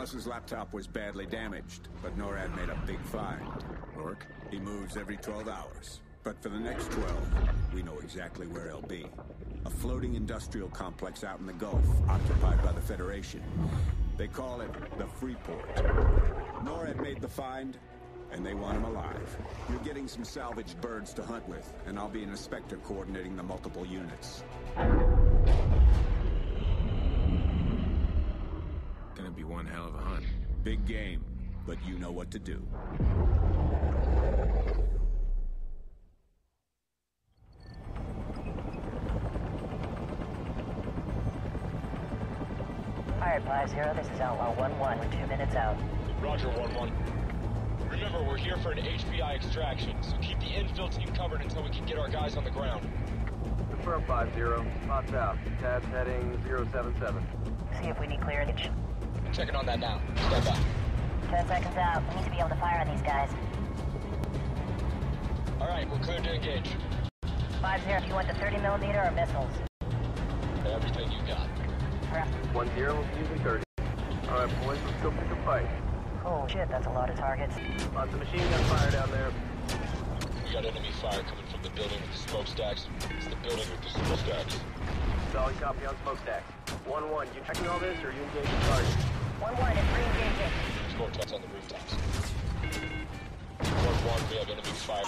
Russ's laptop was badly damaged, but NORAD made a big find. Rourke? He moves every 12 hours. But for the next 12, we know exactly where he'll be. A floating industrial complex out in the Gulf, occupied by the Federation. They call it the Freeport. NORAD made the find, and they want him alive. You're getting some salvaged birds to hunt with, and I'll be an inspector coordinating the multiple units. Gonna be one hell of a hunt. Big game, but you know what to do. Pirate 5-0, this is Outlaw 1-1. We're 2 minutes out. Roger, 1-1. Remember, we're here for an HPI extraction, so keep the infill team covered until we can get our guys on the ground. Confirm 5-0. Spots out. Tabs heading 077. See if we need clearance. Checking on that now. Stand by. 10 seconds out. We need to be able to fire on these guys. Alright, we're clear to engage. 5-0, you want the 30mm or missiles? Everything you got. 1-0, using 30. Alright, boys, let's go pick a fight. Oh shit, that's a lot of targets. Lots of machine gun fire down there. We got enemy fire coming from the building with the smokestacks. It's the building with the smokestacks. Solid copy on smokestack. 1-1, you checking all this or you engaging target? 1-1, it's re-engaging. Smoke trucks on the rooftops. 1-1, we have enemy fire.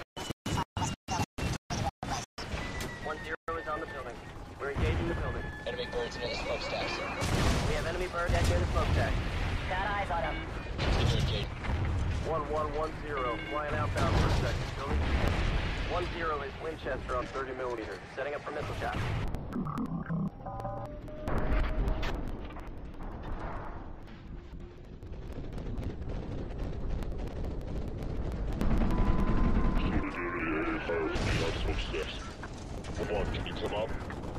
1-0 is on the building. We're engaging the building. Enemy birds near the smokestacks. We have enemy bird dead near the smokestack. Got eyes on them. Continue engage. 1-1-1-0, flying outbound for a second. Building. 1-0 is Winchester on 30mm. Setting up for missile shot. Smokestacks. 1-1, can you come up?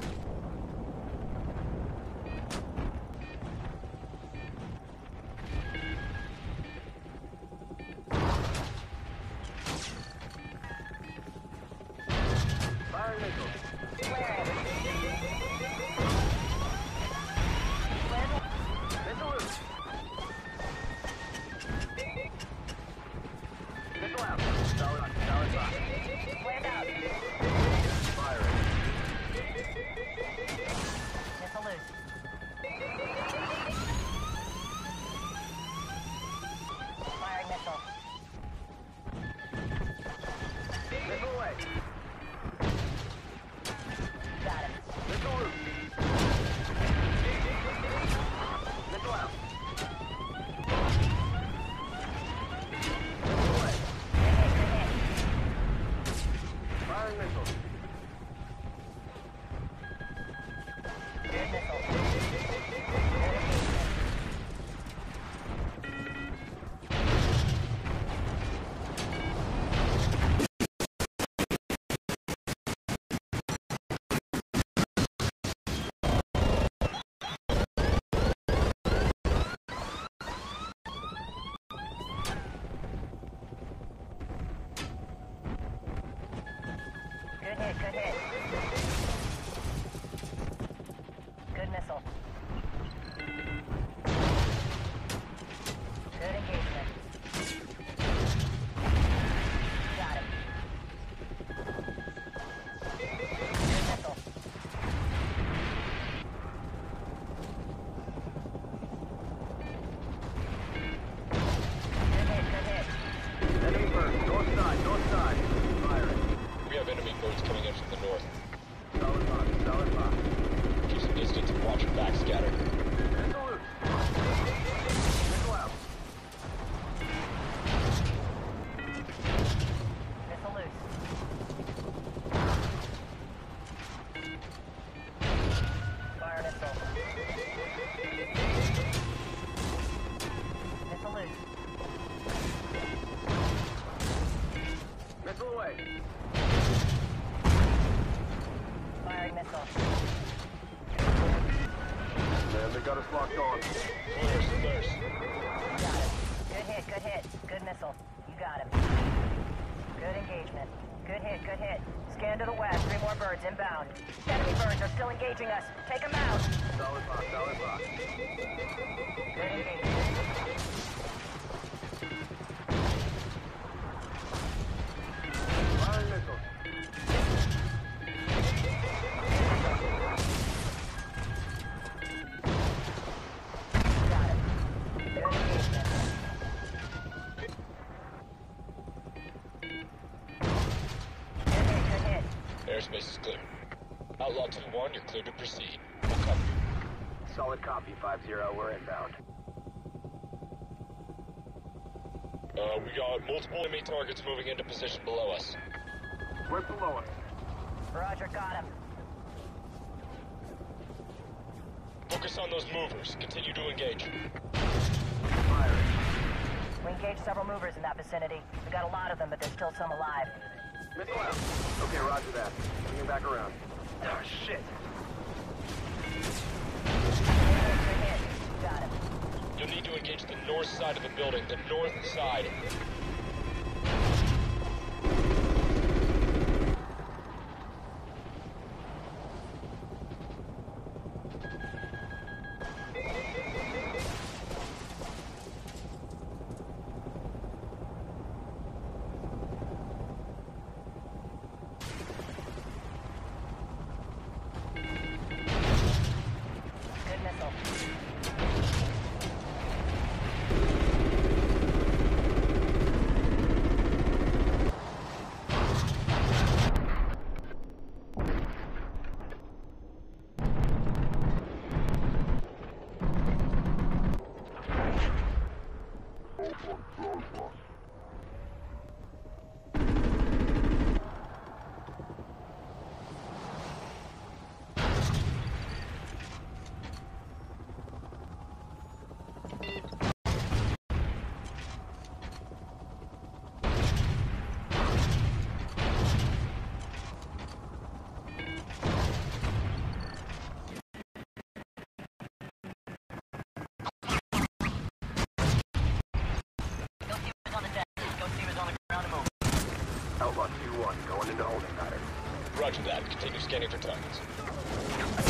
Firing missile. Missile loose. Missile out. Solid box. Land out. Firing. Missile loose. Firing missile. Missile away. Got him. Missile loose. Missile out. Missile away. Good hit. Firing missile. Good missile. Good hit, good hit. Good missile. Good engagement. Got him. Good missile. Good hit, good hit. Enemy bird. North side. North side. Firing. We have enemy birds coming in from the north. Solid box. Solid box. Keep some distance and watch your back scatter. Missile loose. Missile out. Missile loose. Fire missile. Missile loose. Missile away. Firing missile. Man, they got us locked on. There's. Got him. Good hit, good hit. Good missile. You got him. Good engagement. Good hit, good hit. Scan to the west. 3 more birds inbound. Enemy birds are still engaging us. Take them out. Solid box, solid box. Good engagement. Firing missiles. Got it. Good engagement. Good hit. Airspace is clear. Outlaw 2-1, you're cleared to proceed. We'll cover you. Solid copy, 5-0, we're inbound. We got multiple enemy targets moving into position below us. Where's below us? Roger, got him. Focus on those movers. Continue to engage. Firing. We engaged several movers in that vicinity. We got a lot of them, but there's still some alive. Missile out. Okay, roger that. Bringing back around. Oh, shit. Good hit. Got him. You'll need to engage the north side of the building, the north side. Good missile. Outlaw 2-1, going into holding pattern. Roger that. Continue scanning for targets.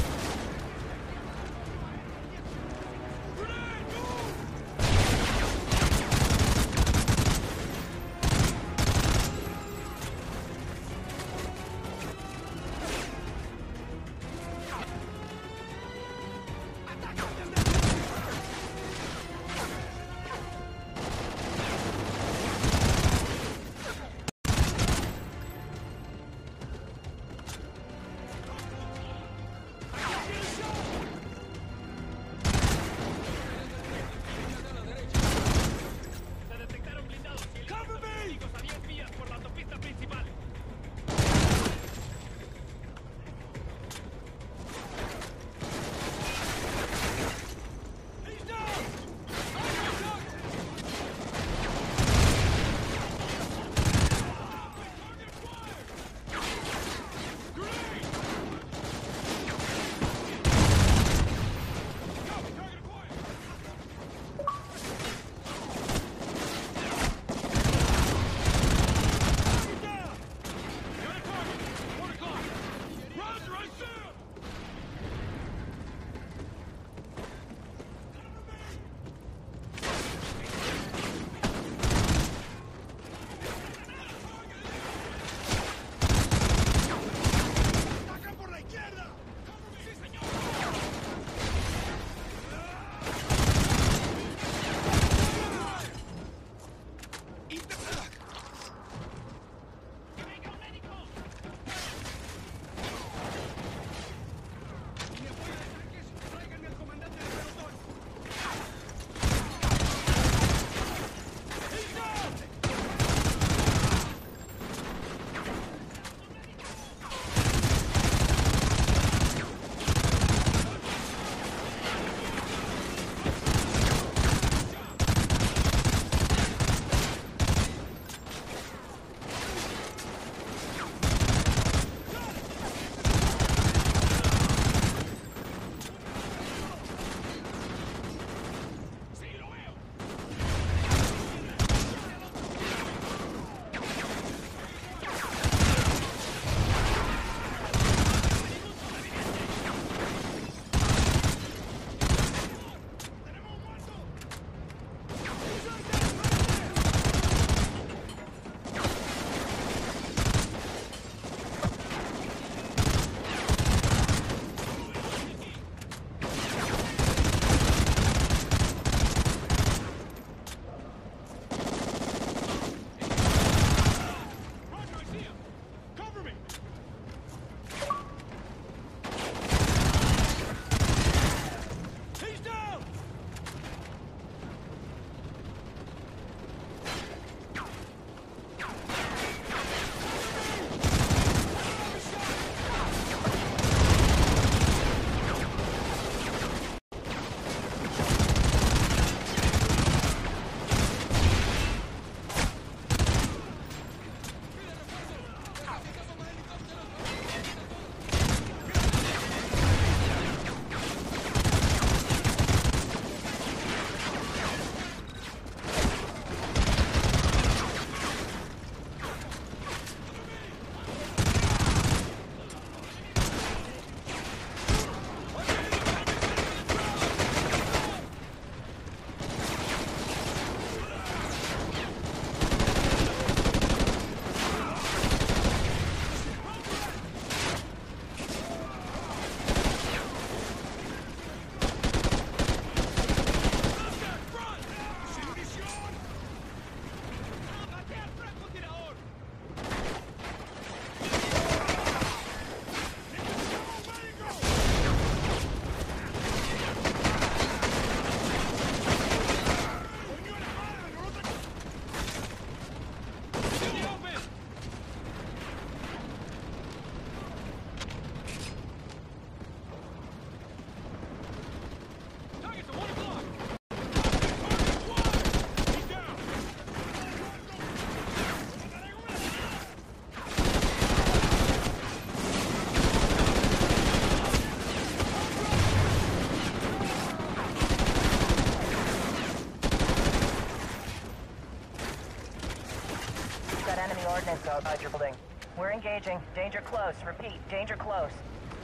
engaging. Danger close. Repeat, danger close.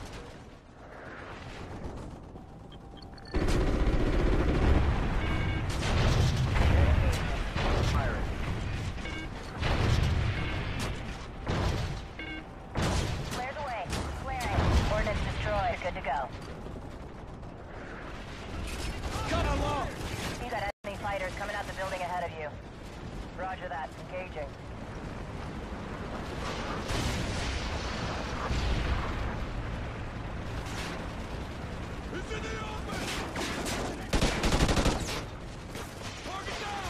Pirate. Clear the way. Clearing. Ordnance destroyed. Good to go. Cut along! You got enemy fighters coming out the building ahead of you. Roger that. Engaging. It's in the open! Target down!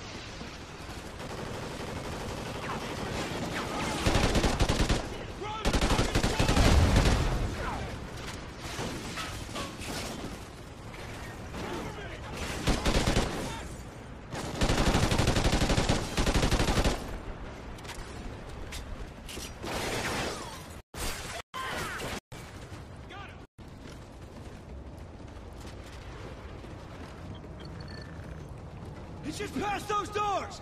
Run! He's just past those doors!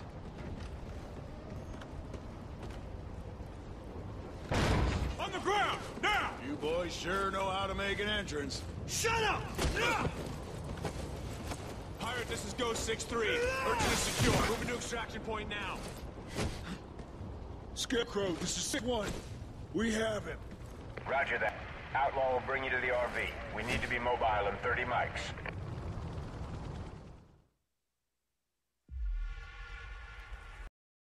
On the ground! Now! You boys sure know how to make an entrance. Shut up! Pirate, this is Ghost 6-3. Urgent is secure. Moving to extraction point now. Scarecrow, this is 6-1. We have him. Roger that. Outlaw will bring you to the RV. We need to be mobile in 30 mics.